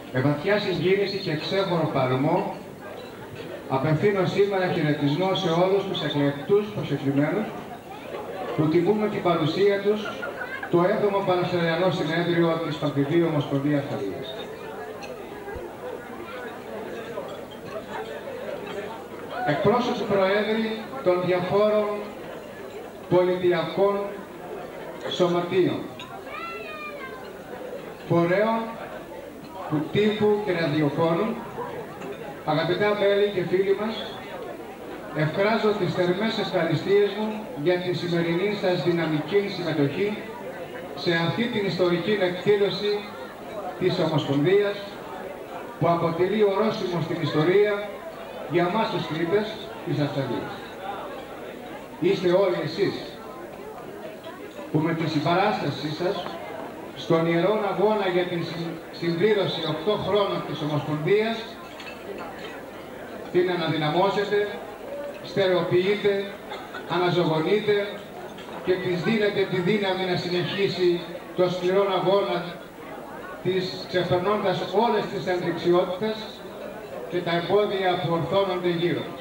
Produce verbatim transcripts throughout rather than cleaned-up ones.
Με βαθιά συγκίνηση και ξέχωρο παλμό, απευθύνω σήμερα χαιρετισμό σε όλους τους εκλεκτούς προσκεκλημένους που τιμούν την παρουσία τους το έβδομο Πανελλαδικό Συνέδριο της Παγκοσμίου Ομοσπονδίας Αλίας. Εκπρόσωποι προέδροι των διαφόρων πολιτιακών σωματείων, φορέων του τύπου και ραδιοφώνου, αγαπητά μέλη και φίλοι μας, εκφράζω τις θερμές ευχαριστίες μου για τη σημερινή σας δυναμική συμμετοχή σε αυτή την ιστορική εκδήλωση της Ομοσπονδίας που αποτελεί ορόσημο στην ιστορία για μας τους Κρήτες της Αυστραλίας. Είστε όλοι εσείς που με τη συμπαράστασή σας στον ιερόν αγώνα για την συμπλήρωση οκτώ χρόνων της Ομοσπονδίας την αναδυναμώσετε, στερεοποιείτε, αναζωογονείτε και της δίνετε τη δύναμη να συνεχίσει το σκληρό αγώνα της, ξεπερνώντας όλες τις αντιξιότητες και τα εμπόδια που ορθώνονται γύρω μας.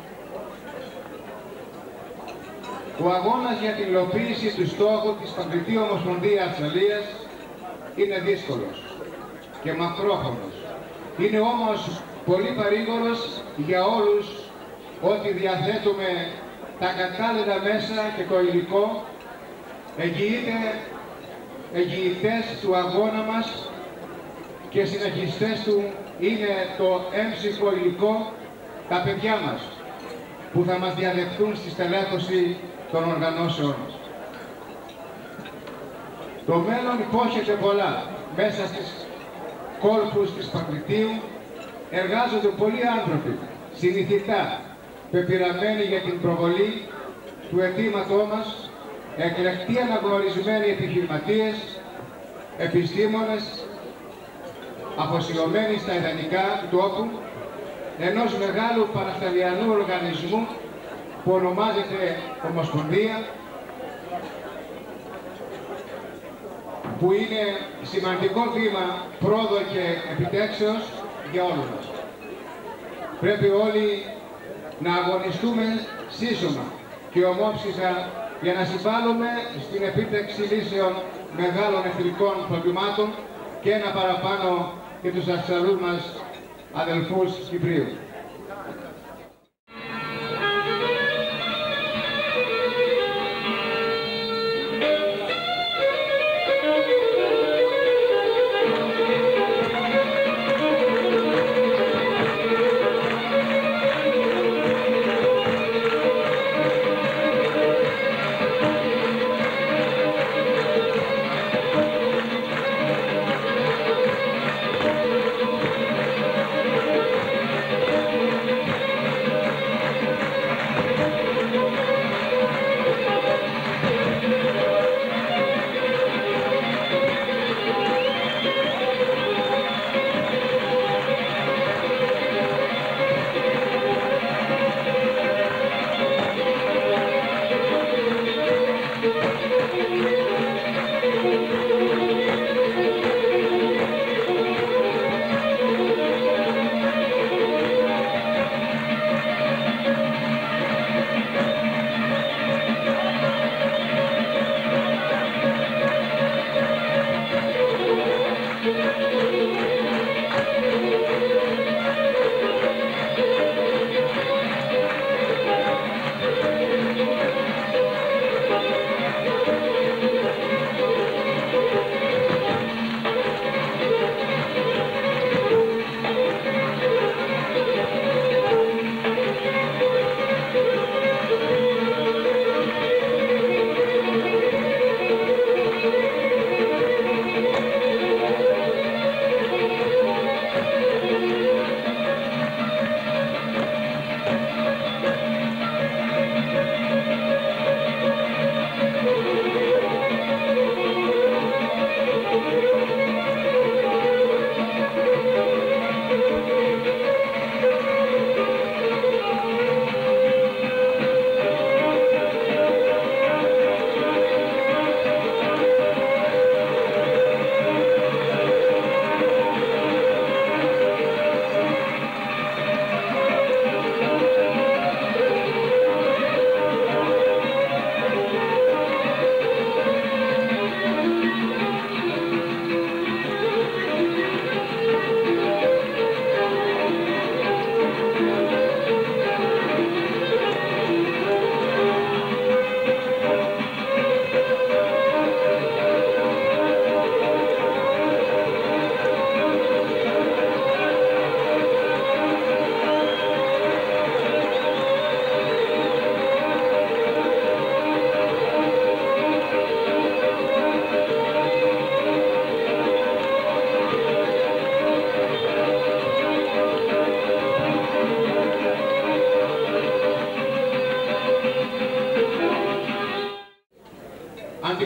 Ο αγώνας για την υλοποίηση του στόχου της Παγκοσμίου Ομοσπονδίας Αυστραλίας είναι δύσκολος και μακρόχρονος. Είναι όμως πολύ παρήγορος για όλους ότι διαθέτουμε τα κατάλληλα μέσα και το υλικό, εγγυείται, εγγυητές του αγώνα μας και συνεχιστές του είναι το έμψυχο υλικό, τα παιδιά μας, που θα μας διαδεχθούν στη στελέχωση των οργανώσεων μας. Το μέλλον υπόσχεται πολλά. Μέσα στις κόλπους της Παγκριτίου εργάζονται πολλοί άνθρωποι, συνηθιτά, πεπειραμένοι για την προβολή του αιτήματός μας, εκλεκτοί αναγνωρισμένοι επιχειρηματίες, επιστήμονες, αφοσιωμένοι στα ιδανικά του τόπου, ενός μεγάλου παρασταλιανού οργανισμού που ονομάζεται Ομοσπονδία, που είναι σημαντικό βήμα πρόοδο και επιτέξεως για όλους μας. Πρέπει όλοι να αγωνιστούμε σύσσωμα και ομόψυχα για να συμβάλλουμε στην επίτευξη λύσεων μεγάλων εθνικών προβλημάτων και ένα παραπάνω για τους Αυστραλούς μας αδελφούς Κυπρίου.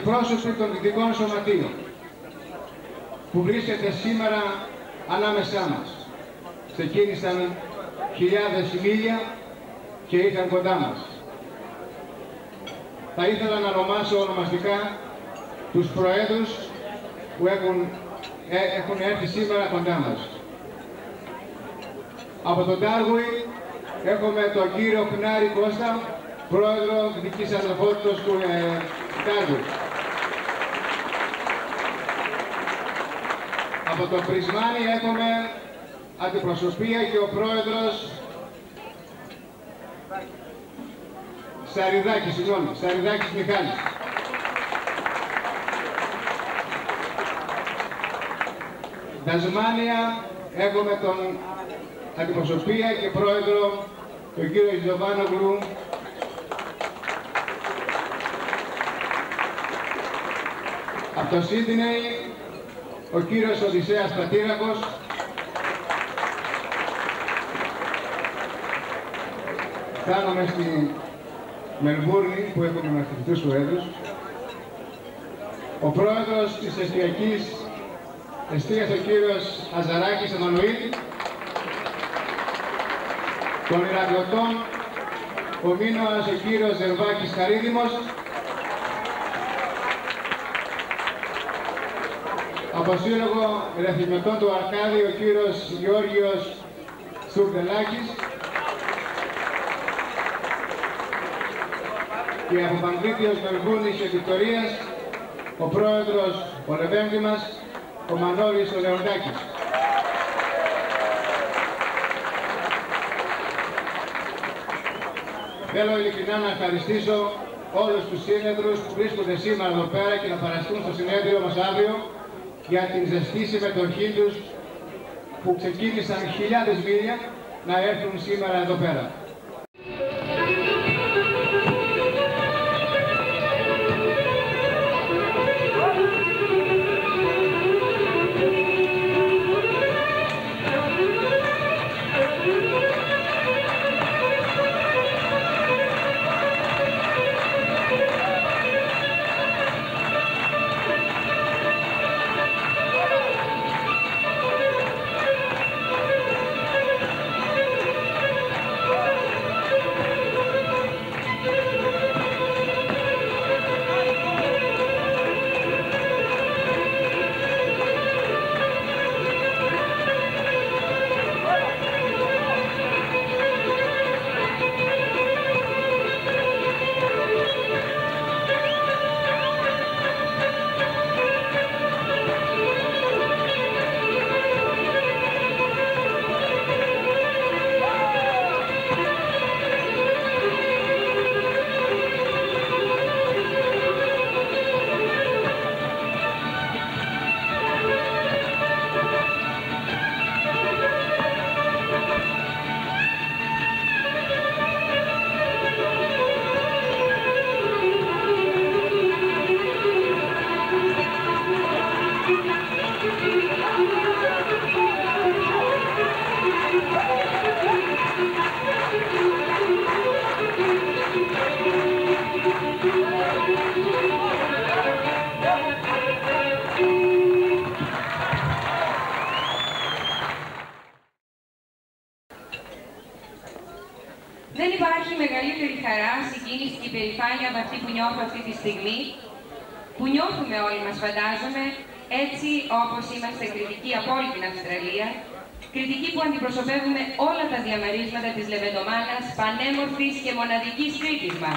αντιπρόσωποι των δυτικών σωματείων που βρίσκεται σήμερα ανάμεσά μας. Ξεκίνησαν χιλιάδες μίλια και ήρθαν κοντά μας. Θα ήθελα να ονομάσω ονομαστικά τους προέδρους που έχουν, ε, έχουν έρθει σήμερα κοντά μας. Από τον Τάργουι έχουμε τον κύριο Χνάρη Κώστα, πρόεδρο Δυτικής Αδελφότητας του ε, Τάργουι. Από το Πρισμάνι έχουμε αντιπροσωπεία και ο πρόεδρος Σαριδάκης, συγγνώμη, Σαριδάκης Μιχάλης. Τασμάνια έχουμε τον αντιπροσωπεία και πρόεδρο τον κύριο Γιωβάνογλου. Από το Σίδνεϊ ο κύριος Οδυσσέας Πατήρακος. Φτάνουμε στη Μελβούρνη που έχουμε με ακτιβιστούς προέδρους. Ο πρόεδρος της εστιακής εστίας ο κύριος Αζαράκης Εμμανουήλ. Των Ηρακλωτών ο Μίνωας ο κύριος Ζερβάκης Χαρίδημος. Από Σύλλογο Ερεθιμετών του Αρκάδη ο κύριος Γεώργιος Σουρδελάκης. Και από Παγκρίτιος Μελβούρνης και Βικτωρίας ο πρόεδρος, ο Λεβέντη μας, ο Μανώλης ο Λεοντάκης. Θέλω ειλικρινά να ευχαριστήσω όλους τους σύνεδρους που βρίσκονται σήμερα εδώ πέρα και να παραστούν στο συνέδριο μας αύριο για την ζεστή συμμετοχή τους που ξεκίνησαν χιλιάδες μίλια να έρθουν σήμερα εδώ πέρα. Δεν υπάρχει μεγαλύτερη χαρά, συγκίνηση και υπερηφάνεια από αυτή που νιώθω αυτή τη στιγμή, που νιώθουμε όλοι μας φαντάζομαι, έτσι όπως είμαστε κριτικοί από όλη την Αυστραλία, κριτικοί που αντιπροσωπεύουμε όλα τα διαμερίσματα της λεβεντομάνας, πανέμορφης και μοναδικής Κρήτης μας.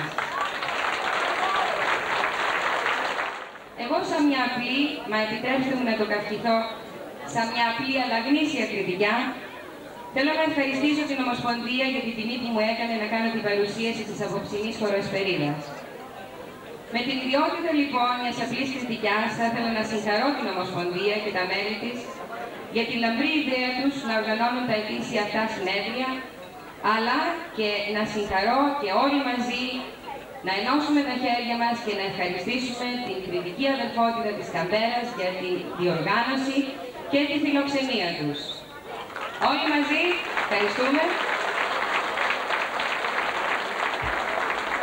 Εγώ σαν μια απλή, μα επιτρέψτε μου να το καυχηθώ, σαν μια απλή αλλά γνήσια κριτικιά, θέλω να ευχαριστήσω την Ομοσπονδία για την τιμή που μου έκανε να κάνω την παρουσίαση της απόψινής χωροεσπερίδας. Με την ιδιότητα λοιπόν μιας απλής κριτικιάς θα ήθελα να συγχαρώ την Ομοσπονδία και τα μέλη της για την λαμπρή ιδέα τους να οργανώνουν τα ετήσια αυτά συνέδρια, αλλά και να συγχαρώ και όλοι μαζί να ενώσουμε τα χέρια μας και να ευχαριστήσουμε την κριτική αδελφότητα της Καμπέρας για τη διοργάνωση και τη φιλοξενία τους. Όλοι μαζί, ευχαριστούμε.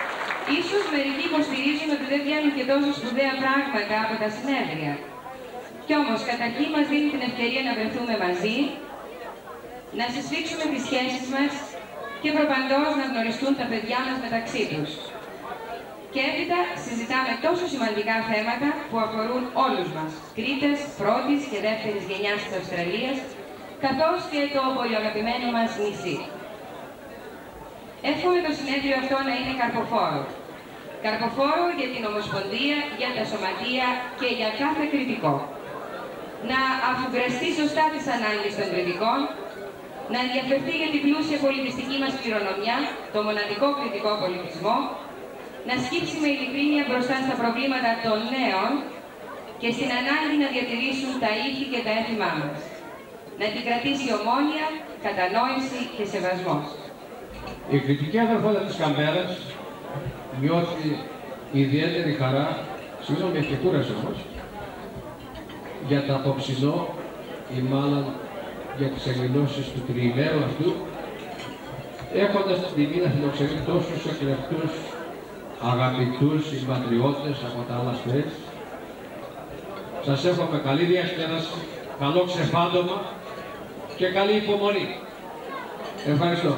Ίσως μερικοί υποστηρίζουν ότι δεν βγαίνουν και τόσο σπουδαία πράγματα από τα συνέδρια. Κι όμως, καταρχήν μας δίνει την ευκαιρία να βρεθούμε μαζί, να συσφίξουμε τις σχέσεις μας και προπαντός να γνωριστούν τα παιδιά μας μεταξύ τους. Και έπειτα συζητάμε τόσο σημαντικά θέματα που αφορούν όλους μας, Κρήτες πρώτης και δεύτερης γενιάς της Αυστραλίας, καθώς και το πολυαγαπημένο μας νησί. Εύχομαι το συνέδριο αυτό να είναι καρποφόρο. Καρποφόρο για την Ομοσπονδία, για τα σωματεία και για κάθε κριτικό. Να αφουγκραστεί σωστά τις ανάγκες των κριτικών, να ενδιαφερθεί για την πλούσια πολιτιστική μας κληρονομιά, το μοναδικό κριτικό πολιτισμό, να σκύψει με ειλικρίνεια μπροστά στα προβλήματα των νέων και στην ανάγκη να διατηρήσουν τα ήθη και τα έθιμά μας. Να την κρατήσει ομόνοια, κατανόηση και σεβασμός. Η κριτική αδερφότητα της Καμπέρας νιώθει ιδιαίτερη χαρά, συγγνώμη και κούραση όμως, για το απόψινό ή μάλλον για τις εκδηλώσεις του τριημέρου αυτού, έχοντας την τιμή να φιλοξενεί τόσους εκλεκτούς, αγαπητούς συμπατριώτες από τα άλλα σπίτια. Σας εύχομαι καλή διασκέδαση, καλό ξεφάντωμα και καλή υπομονή. Ευχαριστώ.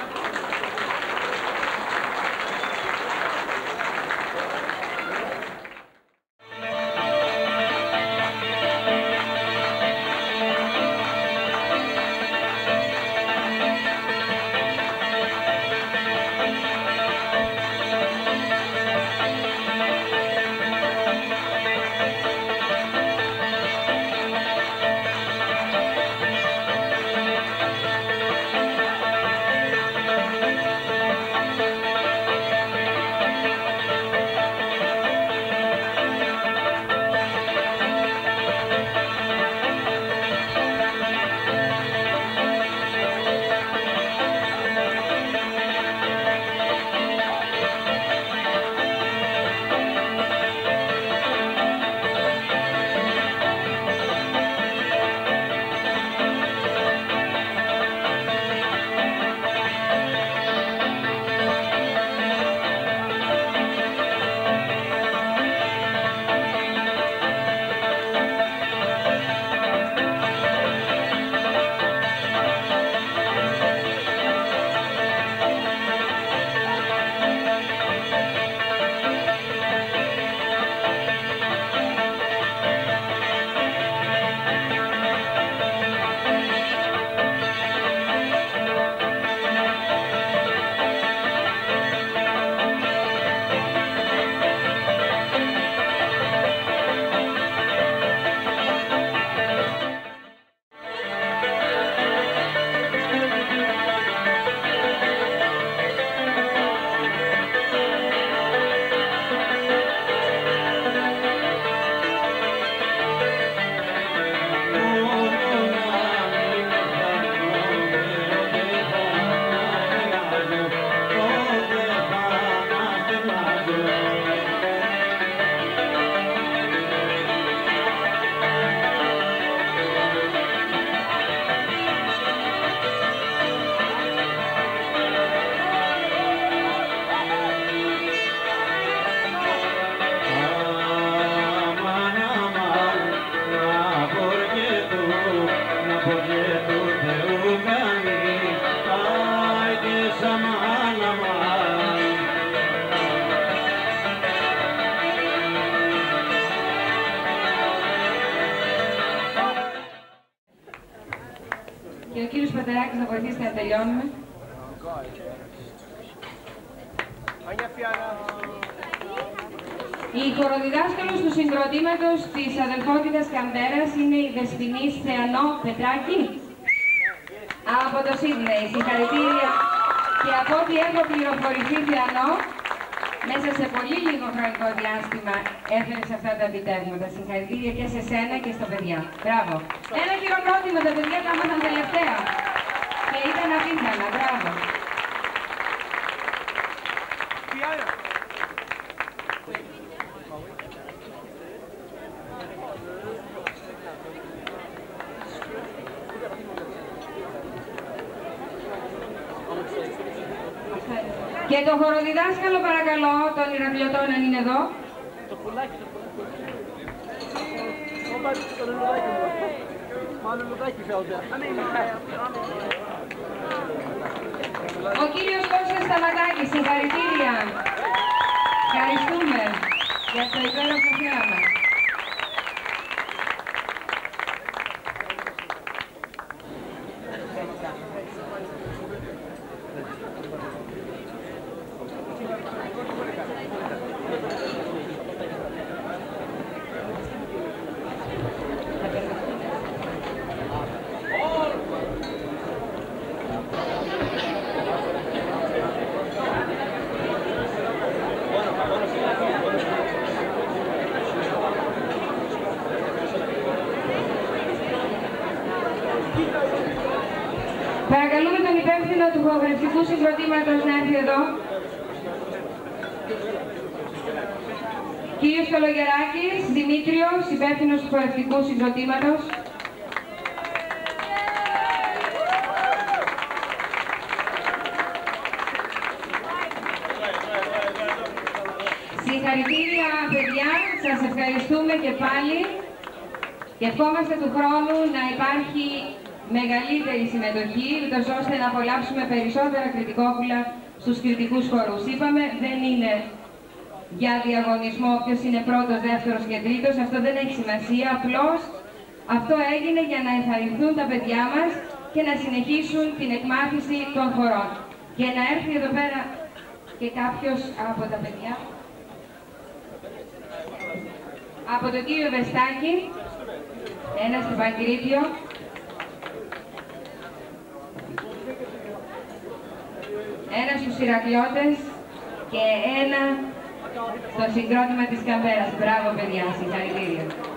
Και ο κύριος Πατεράκης να βοηθήσει να τελειώνουμε. Η χοροδιδάσκαλος του συγκροτήματος της αδελφότητας Καμπέρας είναι η Δεσποινής Θεανό Πετράκη από το Σίδνεϊ. Συγχαρητήρια. Και από ό,τι έχω πληροφορηθεί, Θεανό, μέσα σε πολύ λίγο χρονικό διάστημα έφερες αυτά τα επιτεύγματα. Συγχαρητήρια και σε σένα και στα παιδιά. Μπράβο. Ένα χειροκρότημα, τα παιδιά τα έμαθαν τελευταία. Και ήταν απίθανα. Μπράβο. Και το χοροδιδάσκαλο παρακαλώ, των Ηρακλειωτών, αν είναι εδώ. Το πουλάκι, το πουλάκι. Το λουλουδάκι μου. Μάλλον λουλουδάκι φεύγονται. Ο κύριος Κώστας Σταματάκης, συγχαρητήρια. Ευχαριστούμε για το υπέροχο θέαμα. Παρακαλούμε τον υπεύθυνο του χορευτικού συγκροτήματος να έρθει εδώ. Κύριος Κολογεράκης, Δημήτριος, υπεύθυνος του χορευτικού συγκροτήματος. Συγχαρητήρια παιδιά, σας ευχαριστούμε και πάλι και ευχόμαστε του χρόνου να υπάρχει μεγαλύτερη συμμετοχή, ούτως ώστε να απολαύσουμε περισσότερα κριτικόπουλα στους κριτικούς χορούς. Είπαμε, δεν είναι για διαγωνισμό ποιος είναι πρώτος, δεύτερος και τρίτος, αυτό δεν έχει σημασία, απλώς αυτό έγινε για να ενθαρρυνθούν τα παιδιά μας και να συνεχίσουν την εκμάθηση των χορών. Και να έρθει εδώ πέρα και κάποιος από τα παιδιά, από τον κύριο Βεστάκη, ένα στο Παγκρίτιο, ένα στους Ηρακλειώτες και ένα στο συγκρότημα της Καμπέρας. Μπράβο παιδιά, συγχαρητήρια.